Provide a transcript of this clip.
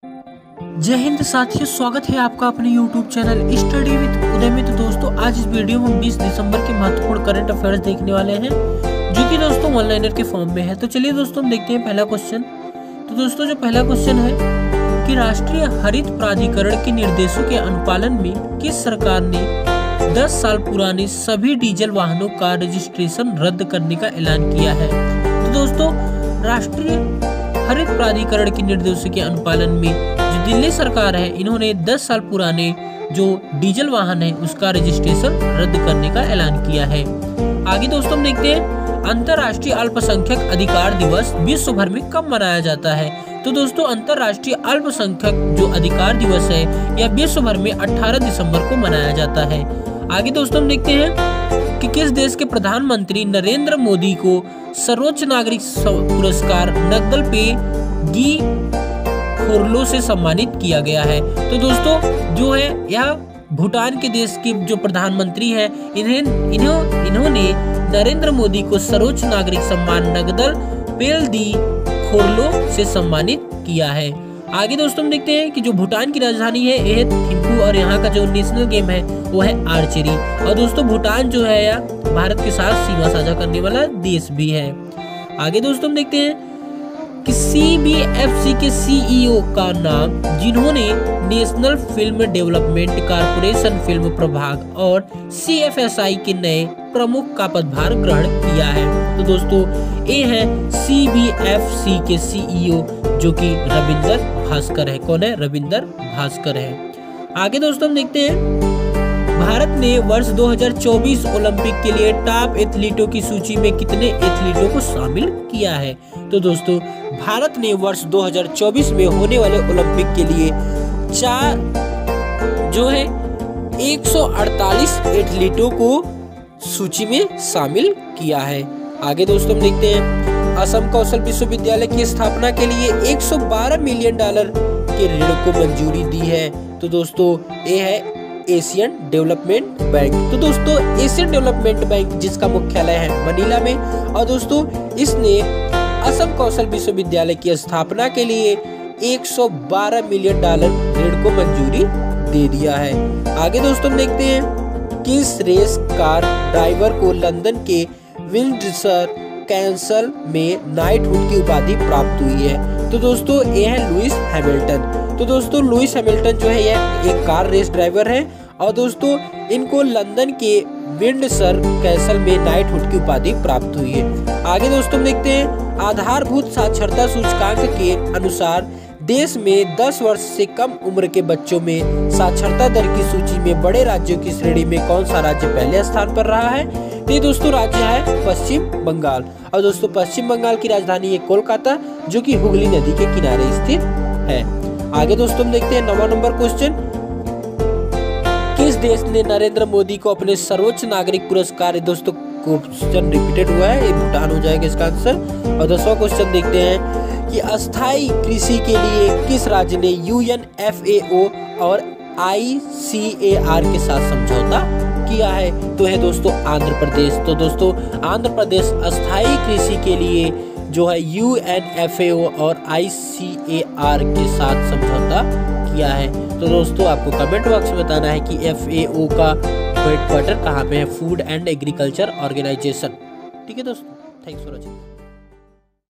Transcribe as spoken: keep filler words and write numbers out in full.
जय हिंद साथियों, स्वागत है आपका अपने YouTube channel study with Uday में। तो दोस्तों आज इस वीडियो में बीस दिसंबर के महत्वपूर्ण करंट अफेयर्स देखने वाले हैं, जो कि दोस्तों ऑनलाइनर के फॉर्म में है। तो चलिए दोस्तों हम देखते हैं पहला क्वेश्चन। तो दोस्तों जो पहला क्वेश्चन है कि राष्ट्रीय हरित प्राधिकरण के निर्देशों के अनुपालन में किस सरकार ने दस साल पुराने सभी डीजल वाहनों का रजिस्ट्रेशन रद्द करने का ऐलान किया है। तो दोस्तों राष्ट्रीय हरित प्राधिकरण के निर्देशों के अनुपालन में जो दिल्ली सरकार है, इन्होंने दस साल पुराने जो डीजल वाहन है उसका रजिस्ट्रेशन रद्द करने का ऐलान किया है। आगे दोस्तों हम देखते हैं अंतर्राष्ट्रीय अल्पसंख्यक अधिकार दिवस विश्व भर में कब मनाया जाता है। तो दोस्तों अंतर्राष्ट्रीय अल्पसंख्यक जो अधिकार दिवस है यह विश्व भर में अठारह दिसंबर को मनाया जाता है। आगे दोस्तों हम देखते हैं कि किस देश के प्रधानमंत्री नरेंद्र मोदी को सर्वोच्च नागरिक पुरस्कार नग्दल पे गी खोरलो से सम्मानित किया गया है। तो दोस्तों जो है यह भूटान के देश के जो प्रधानमंत्री है, इन्हें इन्हों, इन्होंने नरेंद्र मोदी को सर्वोच्च नागरिक सम्मान नग्दल पेल दी खोरलो से सम्मानित किया है। आगे दोस्तों हम देखते हैं कि जो भूटान की राजधानी है यह थिम्पू और यहाँ का जो नेशनल गेम है वो है आर्चरी। और दोस्तों भूटान जो है यह भारत के साथ सीमा साझा करने वाला देश भी है। आगे दोस्तों हम देखते हैं कि सी बी एफ सी के सी ई ओ का नाम, जिन्होंने national film development corporation film प्रभाग और सी एफ एस आई के नए प्रमुख का पदभार ग्रहण किया है। तो दोस्तों ये है सी बी एफ सी के सी ई ओ, जो कि रविंदर भास्कर है। कौन है? रविंदर भास्कर है। आगे दोस्तों हम देखते हैं भारत ने वर्ष दो हज़ार चौबीस ओलंपिक के लिए टॉप एथलीटों की सूची में कितने एथलीटों को शामिल किया है। तो दोस्तों भारत ने वर्ष दो हज़ार चौबीस में होने वाले ओलंपिक के लिए चार जो है एक सौ अड़तालीस एथलीटों को सूची में शामिल किया है। आगे दोस्तों हम देखते हैं असम कौशल विश्वविद्यालय की स्थापना के लिए एक सौ बारह मिलियन डॉलर के ऋण को मंजूरी दी है। तो दोस्तों ये है एशियन डेवलपमेंट बैंक। तो दोस्तों एशियन डेवलपमेंट बैंक जिसका मुख्यालय है मनीला में, और दोस्तों इसने असम कौशल विश्वविद्यालय की स्थापना के लिए एक सौ बारह मिलियन डॉलर ऋण को मंजूरी दे दिया है। आगे दोस्तों देखते हैं किस रेस कार ड्राइवर को लंदन के विंडसर कैसल में नाइटहुड की उपाधि प्राप्त हुई है। तो दोस्तों ये है लुइस हैमिल्टन। तो दोस्तों लुइस हैमिल्टन जो है यह एक कार रेस ड्राइवर है, और दोस्तों इनको लंदन के विंडसर कैसल में नाइटहुड की उपाधि प्राप्त हुई है। आगे दोस्तों देखते हैं आधारभूत साक्षरता सूचकांक के अनुसार देश में दस वर्ष से कम उम्र के बच्चों में साक्षरता दर की सूची में बड़े राज्यों की श्रेणी में कौन सा राज्य पहले स्थान पर रहा है। ये दोस्तों राज्य है पश्चिम बंगाल। और दोस्तों पश्चिम बंगाल की राजधानी है कोलकाता, जो कि हुगली नदी के किनारे स्थित है। आगे दोस्तों हम देखते हैं नवा नंबर क्वेश्चन। किस देश ने नरेंद्र मोदी को अपने सर्वोच्च नागरिक पुरस्कार, दोस्तों क्वेश्चन रिपीटेड हुआ है, ये भूटान हो जाएगा इसका आंसर। और दसवां क्वेश्चन देखते हैं कि अस्थायी कृषि के लिए किस राज्य ने U N F A O और आई सी ए आर के साथ समझौता किया है। तो है दोस्तों आंध्र प्रदेश। तो दोस्तों आंध्र प्रदेश अस्थायी कृषि के लिए जो है U N F A O और आई सी ए आर के साथ समझौता किया है। तो दोस्तों आपको कमेंट बॉक्स में बताना है कि एफ ए ओ का हेडक्वार्टर कहाँ पे है, फूड एंड एग्रीकल्चर ऑर्गेनाइजेशन। ठीक है दोस्तों, थैंक्स फॉर वॉचिंग।